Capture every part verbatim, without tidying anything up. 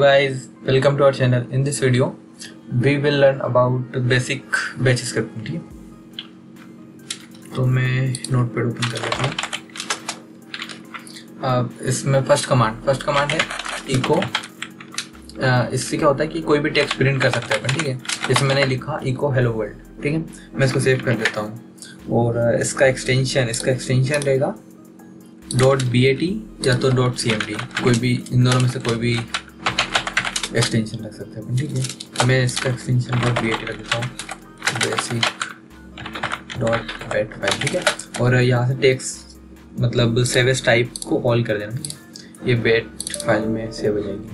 guys, welcome to our channel. In this video we will learn about basic batch scripting. ठीक है, तो मैं notepad open कर लेता हूँ। अब इसमें फर्स्ट कमांड फर्स्ट कमांड है इको। इससे क्या होता है कि कोई भी टेक्स्ट प्रिंट कर सकते हैं अपन। ठीक है, जैसे मैंने लिखा इको हेलो वर्ल्ड। ठीक है, मैं इसको सेव कर देता हूँ और इसका एक्सटेंशन इसका एक्सटेंशन रहेगा डॉट बी ए टी या तो डॉट सी एम डी, कोई भी इन दोनों में से कोई भी एक्सटेंशन रख सकते हैं। ठीक है, मैं इसका extension dot B A T रख देता हूँ, बेसिक डॉट बैट फाइल। ठीक है, और यहाँ से टेक्स्ट मतलब सेव एज टाइप को ऑल कर देना। ठीक है, ये बैट फाइल में सेव हो जाएगी।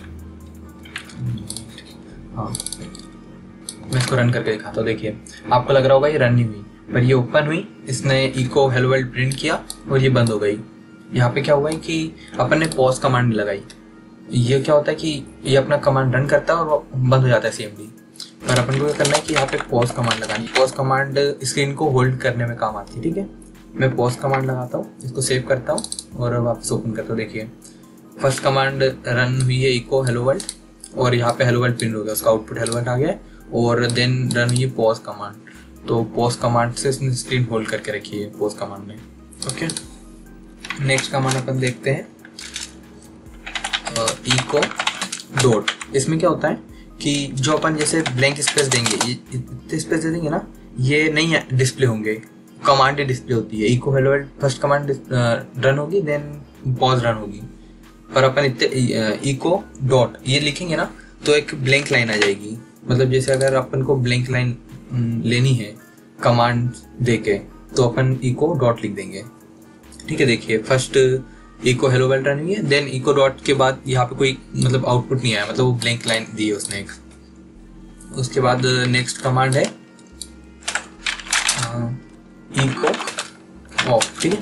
हाँ, मैं इसको रन करके दिखाता हूँ। देखिए, आपको लग रहा होगा ये रन नहीं हुई, पर ये ओपन हुई, इसने इको हेलो वर्ल्ड प्रिंट किया और ये बंद हो गई। यहाँ पे क्या हुआ है कि अपन ने पॉज कमांड लगाई। ये क्या होता है कि ये अपना कमांड रन करता है और बंद हो जाता है सीएमडी। पर अपन को क्या करना है कि यहाँ पे पॉज कमांड लगानी। पॉज कमांड स्क्रीन को होल्ड करने में काम आती है। ठीक है, मैं पॉज कमांड लगाता हूँ, इसको सेव करता हूँ और वापस ओपन करता हूँ। देखिए, फर्स्ट कमांड रन हुई है इको हेलो वर्ल्ड और यहाँ पे हेलो वर्ल्ड प्रिंट हो गया, उसका आउटपुट हेलो वर्ल्ड आ गया। और देन रन हुई पॉज कमांड, तो पॉज कमांड से इसने स्क्रीन होल्ड करके रखी है पॉज कमांड ने। ओके, नेक्स्ट कमांड अपन देखते हैं इको डॉट। इसमें क्या होता है कि जो अपन जैसे ब्लैंक स्पेस देंगे, ये इतने स्पेस दे देंगे ना, ये नहीं डिस्प्ले होंगे, कमांड ही डिस्प्ले होती है। Echo hello world first command run होगी, देन पॉज रन होगी। पर अपन इतने इको डॉट ये लिखेंगे ना तो एक ब्लैंक लाइन आ जाएगी। मतलब जैसे अगर अपन को ब्लैंक लाइन लेनी है कमांड देके तो अपन इको डॉट लिख देंगे। ठीक है, देखिए first echo hello world run हुई है, देन इको डॉट के बाद यहाँ पे कोई मतलब आउटपुट नहीं आया, मतलब वो ब्लैंक लाइन दी है उसने एक। उसके बाद नेक्स्ट कमांड है इको ऑफ। ठीक है,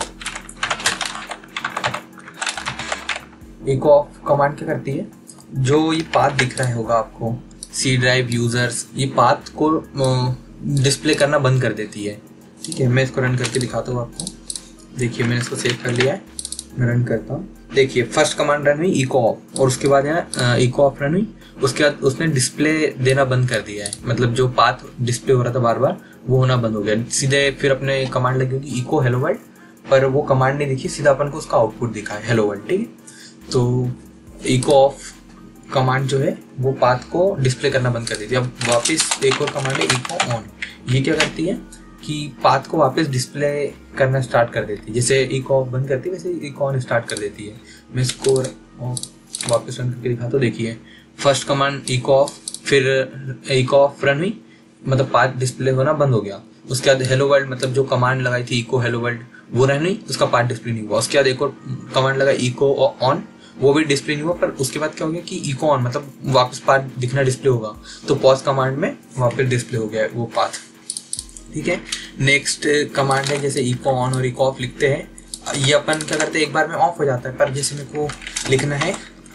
इको ऑफ कमांड क्या करती है, जो ये पाथ दिख रहा होगा आपको सी ड्राइव यूजर्स, ये पाथ को डिस्प्ले करना बंद कर देती है। ठीक है, मैं इसको रन करके दिखाता हूँ आपको। देखिए, मैंने इसको सेव कर लिया है, मैं रन करता हूँ। देखिए, फर्स्ट कमांड रन हुई इको ऑफ और उसके बाद है ना इको ऑफ रन हुई, उसके बाद उसने डिस्प्ले देना बंद कर दिया है। मतलब जो पाथ डिस्प्ले हो रहा था बार बार वो होना बंद हो गया। सीधे फिर अपने कमांड लगी होगी इको हेलो वर्ल्ड, पर वो कमांड नहीं दिखी, सीधा अपन को उसका आउटपुट दिखा है हेलो वर्ल्ड। ठीक है, तो इको ऑफ कमांड जो है वो पाथ को डिस्प्ले करना बंद कर देती है। अब वापस एक और कमांड है इको ऑन। ये क्या करती है कि पाथ को वापस डिस्प्ले करना स्टार्ट कर देती है। जैसे इको ऑफ बंद करती है वैसे इको ऑन स्टार्ट कर देती है। मैं इसको वापस रन करके दिखाता हूँ। देखिए, फर्स्ट कमांड इको ऑफ, फिर इको ऑफ रन हुई, मतलब पाथ डिस्प्ले होना बंद हो गया। उसके बाद हेलो वर्ल्ड, मतलब जो कमांड लगाई थी इको हेलो वर्ल्ड वो रन हुई, उसका पाथ डिस्प्ले नहीं हुआ। उसके बाद एक और कमांड लगा इको ऑन, वो भी डिस्प्ले नहीं हुआ। पर उसके बाद क्या हो गया कि इको ऑन मतलब वापस पाथ दिखना डिस्प्ले होगा, तो पॉज कमांड में वापस डिस्प्ले हो गया वो पाथ। ठीक है, नेक्स्ट कमांड है जैसे इको ऑन और इको ऑफ लिखते हैं, ये अपन क्या करते हैं एक बार में ऑफ हो जाता है। पर जैसे मेरे को लिखना है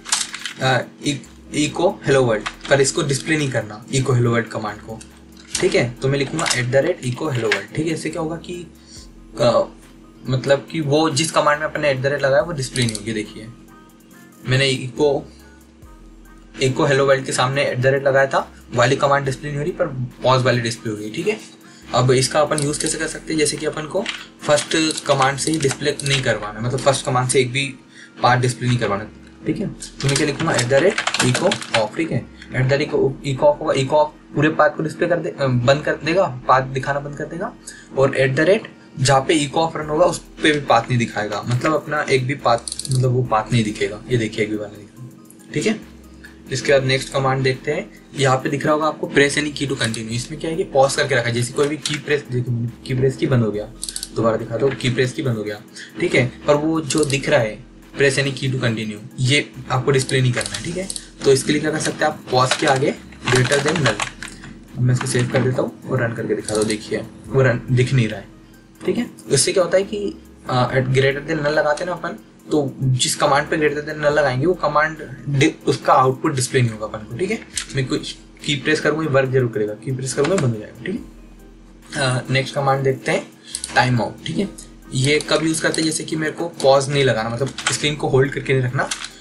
इको हेलो वर्ल्ड, पर इसको डिस्प्ले नहीं करना इको हेलो वर्ल्ड कमांड को। ठीक है, तो मैं लिखूंगा at the rate echo hello world. ठीक है, इससे क्या होगा कि आ, मतलब कि वो जिस कमांड में अपन ने एट द रेट लगाया वो डिस्प्ले नहीं होगी। देखिए, मैंने इको इको हेलो वर्ल्ड के सामने एट द रेट लगाया था, वाली कमांड डिस्प्ले नहीं हो रही पर पॉज वाली डिस्प्ले हो गई। ठीक है, अब इसका अपन यूज कैसे कर सकते हैं, जैसे कि अपन को फर्स्ट कमांड से ही डिस्प्ले नहीं करवाना, मतलब फर्स्ट कमांड से एक भी पार्ट डिस्प्ले नहीं करवाना। ठीक है, तो मैं क्या लिखूंगा at the rate echo off. ठीक है, at the rate echo off होगा, इको ऑफ पूरे पार्ट को डिस्प्ले कर दे बंद कर देगा, पार्ट दिखाना बंद कर देगा। और एट द रेट जहाँ पे इको ऑफ रन होगा उस पे भी पाथ नहीं दिखाएगा, मतलब अपना एक भी पाथ मतलब वो पाथ नहीं दिखेगा। ये देखिए, एक भी बार नहीं दिखेगा। ठीक है, इसके बाद नेक्स्ट कमांड देखते हैं। यहाँ पे दिख रहा होगा आपको press any key to continue. इसमें क्या है कि पॉज करके रखा है, जैसे कोई भी की प्रेस, देखिए की प्रेस की बंद हो गया, दोबारा दिखाता हूँ, की प्रेस की बंद हो गया। ठीक है, पर वो जो दिख रहा है press any key to continue, ये आपको डिस्प्ले नहीं करना है। ठीक है, तो इसके लिए क्या कर सकते हैं आप, पॉज के आगे ग्रेटर देन नल। मैं इसको सेव कर देता हूँ और रन करके दिखाता हूँ। देखिए, वो रन दिख नहीं रहा है। ठीक है, इससे क्या होता है कि एट ग्रेटर देन नल लगाते हैं ना अपन, तो जिस कमांड पे ग्रेटर देन नल लगाएंगे वो कमांड उसका आउटपुट डिस्प्ले नहीं होगा अपन को। ठीक है, मैं कुछ की प्रेस करूंगा वर्क जरूर करेगा, की प्रेस करूंगा बंद हो जाएगा। ठीक है, नेक्स्ट कमांड देखते हैं टाइम आउट। ठीक है, ये कब यूज करते हैं, जैसे कि मेरे को पॉज नहीं लगाना, मतलब स्क्रीन को होल्ड करके नहीं रखना,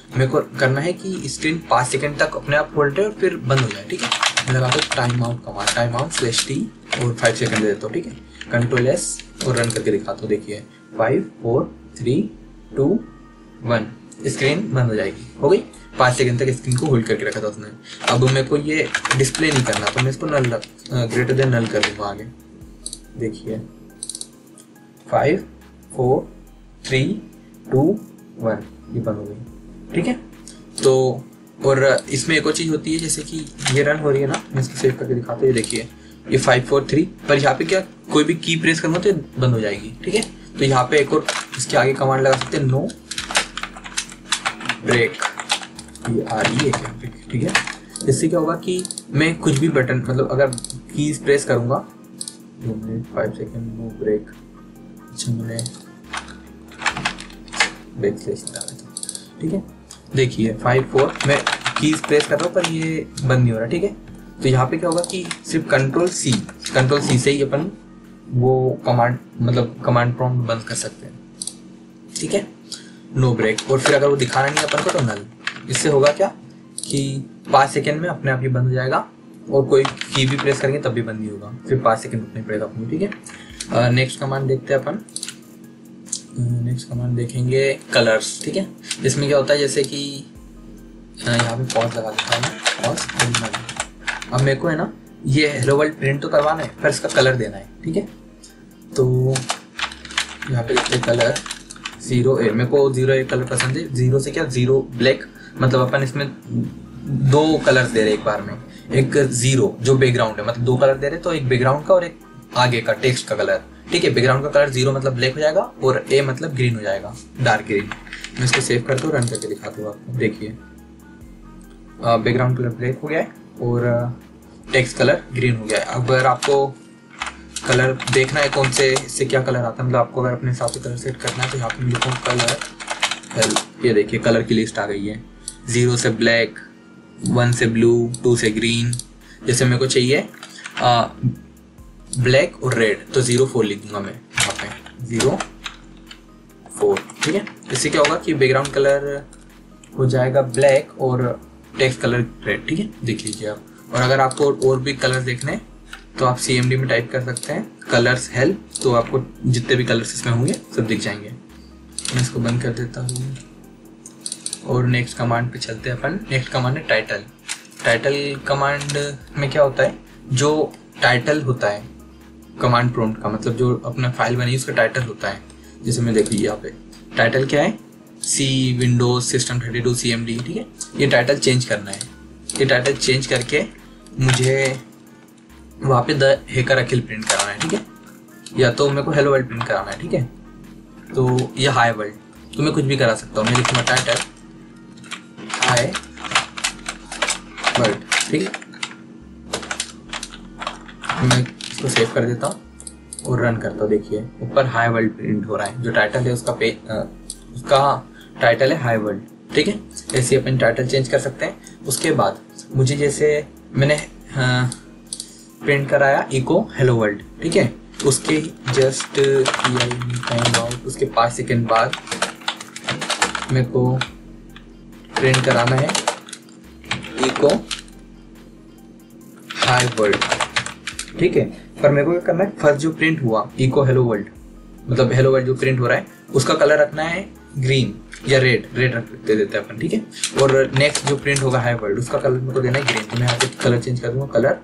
मेरे को करना है कि स्क्रीन पाँच सेकंड तक अपने आप होल्ड रहे और फिर बंद हो जाए, ठीक है। मैं लगाता हूँ timeout command, timeout slash T और फाइव सेकंड दे देता हूँ, ठीक है। कंट्रोल एस और रन करके दिखाता हूँ। देखिए five four three two one, screen बंद हो जाएगी, हो गई। पाँच सेकंड तक स्क्रीन को होल्ड करके रखा था उसने। अब मेरे को ये डिस्प्ले नहीं करना, तो मैं इसको नल ग्रेटर देन नल कर दूंगा आगे। देखिए five four three two one, ये बंद हो गई, ठीक है। तो और इसमें एक और चीज़ होती है, जैसे कि ये रन हो रही है ना, मैं इसको सेव करके दिखाता हूँ। ये देखिए ये फाइव फोर थ्री, पर यहाँ पे क्या कोई भी की प्रेस करूँगा तो बंद हो जाएगी, ठीक है। तो यहाँ पे एक और इसके आगे कमांड लगा सकते हैं, नो ब्रेक, ये आ रही है क्या, ठीक है। इससे क्या होगा कि मैं कुछ भी बटन मतलब अगर कीज प्रेस करूँगा, दो minute five second no break, अच्छा मैंने ब्रेक स्लेश लगा था, ठीक है। देखिए फाइव फोर मैं कीज प्रेस कर रहा हूँ पर ये बंद नहीं हो रहा, ठीक है। तो यहाँ पे क्या होगा कि सिर्फ कंट्रोल सी कंट्रोल सी से ही अपन वो कमांड मतलब कमांड प्रॉम्प्ट बंद कर सकते हैं, ठीक है। नो ब्रेक, और फिर अगर वो दिखाना नहीं अपन को तो नल। इससे होगा क्या कि पाँच सेकंड में अपने आप ये बंद हो जाएगा, और कोई की भी प्रेस करेंगे तब भी बंद नहीं होगा, फिर पाँच सेकंड रुकना पड़ेगा अपनी, ठीक है। नेक्स्ट कमांड देखते हैं अपन। नेक्स्ट कमांड देखेंगे कलर्स, ठीक है। इसमें क्या होता है, जैसे कि यहाँ पे पॉज लगा देता हूँ, पॉज। अब मेरे को है ना ये हेलो वर्ल्ड प्रिंट तो करवाना है, फिर इसका कलर देना है, ठीक है। तो यहाँ पे लिखते कलर जीरो ए, मेरे को जीरो ए कलर पसंद है। जीरो से क्या, जीरो ब्लैक, मतलब अपन इसमें दो कलर्स दे रहे एक बार में। एक जीरो जो बैकग्राउंड है, मतलब दो कलर दे रहे, तो एक बैकग्राउंड का और एक आगे का टेक्स्ट का कलर, ठीक है। बैकग्राउंड का कलर जीरो मतलब ब्लैक हो जाएगा, और ए मतलब ग्रीन हो जाएगा, डार्क ग्रीन। मैं इसको सेव करता हूँ, रन करके दिखाता हूँ आपको। देखिए बैकग्राउंड कलर ब्लैक हो गया है और टेक्स्ट कलर ग्रीन हो गया है। अगर आपको कलर देखना है कौन से इससे क्या कलर आता है, मतलब आपको अगर अपने हिसाब से कलर सेट करना है, तो यहाँ पे लिखो कलर। ये देखिए कलर की लिस्ट आ गई है, जीरो से ब्लैक, वन से ब्लू, टू से ग्रीन। जैसे मेरे को चाहिए आ, ब्लैक और रेड, तो जीरो फोर लिख दूंगा मैं यहाँ पे, जीरो फोर, ठीक है। इससे क्या होगा कि बैकग्राउंड कलर हो जाएगा ब्लैक और टेक्स्ट कलर रेड, ठीक है। देख लीजिए आप। और अगर आपको और भी कलर देखने तो आप सी एम डी में टाइप कर सकते हैं कलर्स हेल्प, तो आपको जितने भी कलर्स इसमें होंगे सब दिख जाएंगे। मैं इसको बंद कर देता हूँ और नेक्स्ट कमांड पे चलते हैं अपन। नेक्स्ट कमांड है टाइटल। टाइटल कमांड में क्या होता है, जो टाइटल होता है कमांड प्रॉम्प्ट का, मतलब जो अपना फाइल बनी उसका टाइटल होता है। जैसे मैं देखिए यहाँ पे टाइटल क्या है, C windows system thirty two C M D, ठीक है। ये टाइटल चेंज करना है। ये टाइटल चेंज करके मुझे वहाँ पे द हैकर अखिल प्रिंट कराना है, ठीक है। या तो मेरे को हेलो वर्ल्ड प्रिंट कराना है, ठीक है। तो ये हाई वर्ल्ड, तो मैं कुछ भी करा सकता हूँ। मैं लिखूँगा टाइटल हाई वर्ल्ड, ठीक है। मैं इसको सेव कर देता हूँ और रन करता हूँ। देखिए ऊपर हाई वर्ल्ड प्रिंट हो रहा है, जो टाइटल है उसका पे उसका टाइटल है हाई वर्ल्ड, ठीक है। ऐसे अपन टाइटल चेंज कर सकते हैं। उसके बाद मुझे जैसे मैंने प्रिंट कराया इको हेलो वर्ल्ड, ठीक है। उसके जस्ट टाइम आउट उसके पाँच सेकेंड बाद मेरे को प्रिंट कराना है इको हाई वर्ल्ड, ठीक है। पर मेरे को क्या करना है, फर्स्ट जो प्रिंट हुआ इको हेलो वर्ल्ड, मतलब हेलो वर्ल्ड जो प्रिंट हो रहा है उसका कलर रखना है ग्रीन या रेड, रेड रख दे देते हैं अपन, ठीक है। और नेक्स्ट जो प्रिंट होगा हाई वर्ल्ड उसका कलर मेरे को देना है ग्रीन, तो मैं यहाँ पे कलर चेंज कर दूंगा, कलर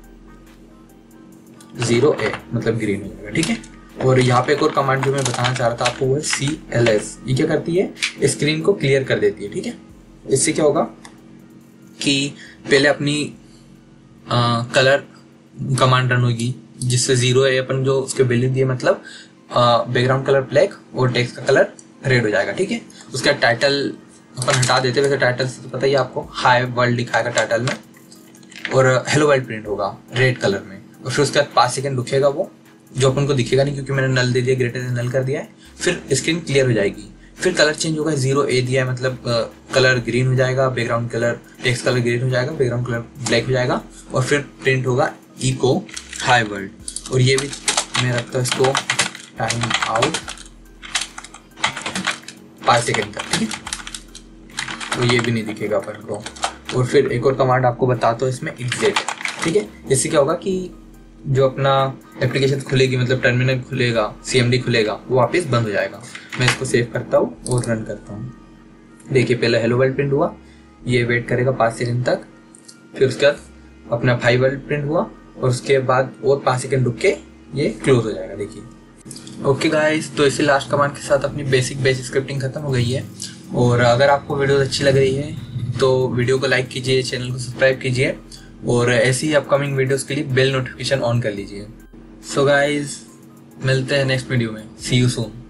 जीरो ए मतलब ग्रीन हो जाएगा, ठीक है। और यहाँ पे एक और कमांड जो मैं बताना चाह रहा था आपको वो है सी एल एस। ये क्या करती है, स्क्रीन को क्लियर कर देती है, ठीक है। इससे क्या होगा कि पहले अपनी आ, कलर कमांड रन होगी, जिससे जीरो ए अपन जो उसके वैल्यू दिए, मतलब बैकग्राउंड कलर ब्लैक और टेक्स्ट का कलर रेड हो जाएगा, ठीक है। उसका टाइटल अपन हटा देते, वैसे टाइटल से तो पता ही आपको हाई वर्ल्ड लिखाएगा टाइटल में, और हेलो वर्ल्ड प्रिंट होगा रेड कलर में। और फिर उसके बाद पाँच सेकंड रुकेगा वो, जो अपन को दिखेगा नहीं क्योंकि मैंने नल दे दिया, ग्रेटर देन नल कर दिया है। फिर स्क्रीन क्लियर हो जाएगी, फिर कलर चेंज होगा, जीरो ए दिया है मतलब कलर ग्रीन हो जाएगा, background colour text colour green हो जाएगा, बैकग्राउंड कलर ब्लैक हो जाएगा, और फिर प्रिंट होगा इको हाई वर्ल्ड। और ये भी मैं रखता हूँ इसको टाइम आउट पाँच सेकेंड तक, ठीक है। तो ये भी नहीं दिखेगा अपन को। और फिर एक और कमांड आपको बताता हूँ इसमें, एग्जिट। ठीक है, इससे क्या होगा कि जो अपना एप्लीकेशन खुलेगी, मतलब टर्मिनल खुलेगा, सीएमडी खुलेगा, वो वापस बंद हो जाएगा। मैं इसको सेव करता हूँ और रन करता हूँ। देखिए पहले हेलो वर्ल्ड प्रिंट हुआ, ये वेट करेगा पाँच सेकंड तक, फिर उसके बाद अपना हाई वर्ल्ड प्रिंट हुआ और उसके बाद और पाँच सेकंड रुक के ये क्लोज हो जाएगा। देखिए ओके गाइस, तो इसी लास्ट कमांड के साथ अपनी बेसिक बेसिक स्क्रिप्टिंग खत्म हो गई है। और अगर आपको वीडियो अच्छी लग रही है तो वीडियो को लाइक कीजिए, चैनल को सब्सक्राइब कीजिए और ऐसी ही अपकमिंग वीडियोस के लिए बेल नोटिफिकेशन ऑन कर लीजिए। सो गाइस, मिलते हैं नेक्स्ट वीडियो में। See you soon.